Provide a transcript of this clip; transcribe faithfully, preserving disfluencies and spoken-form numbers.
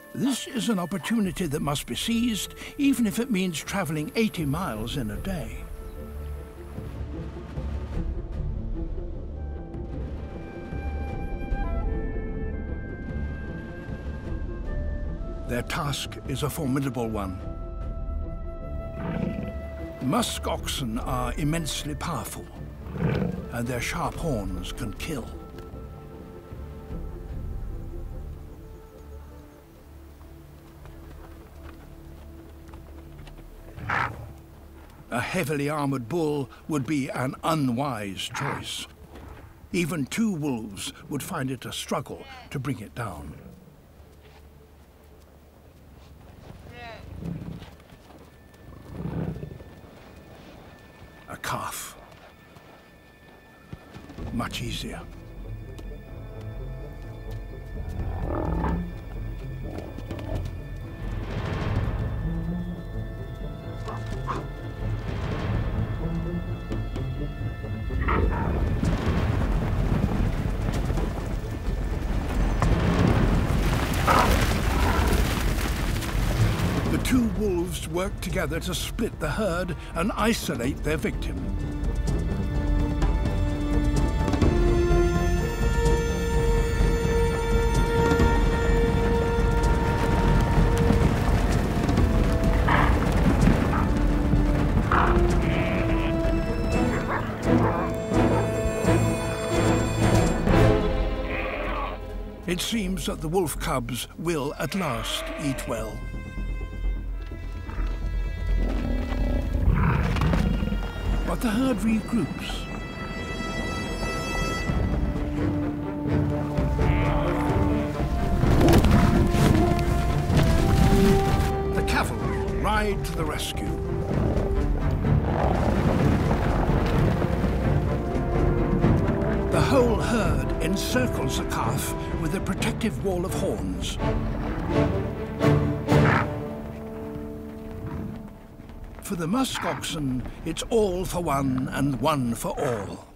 This is an opportunity that must be seized, even if it means traveling eighty miles in a day. Their task is a formidable one. Musk oxen are immensely powerful, and their sharp horns can kill. A heavily armored bull would be an unwise choice. Even two wolves would find it a struggle to bring it down. A calf. Much easier. The two wolves work together to split the herd and isolate their victim. It seems that the wolf cubs will at last eat well. But the herd regroups. The cavalry ride to the rescue. The whole herd encircles the calf with a protective wall of horns. For the musk oxen, it's all for one and one for all.